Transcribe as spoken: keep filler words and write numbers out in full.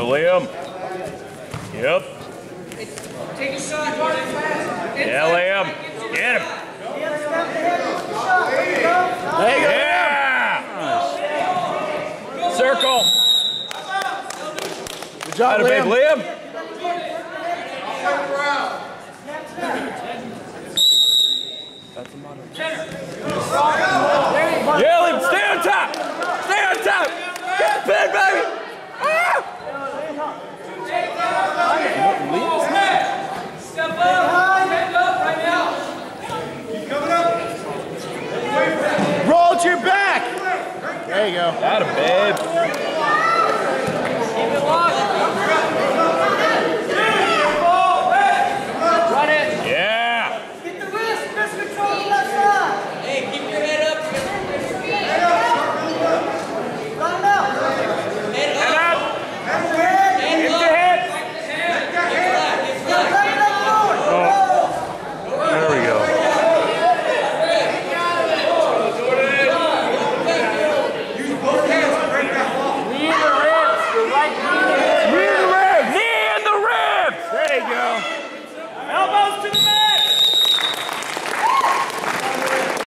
Liam. Yep. Take a shot. Yeah, Liam. Get him. There you go. Yeah. Nice. Circle. Good job, Got a big Liam. Liam. Yeah, Liam, stay on top. Stay on top. Get the pin, baby. Ah! Step up. Stand up right now. Coming up. Roll to your back. There you go. Got him, babe. Keep it locked.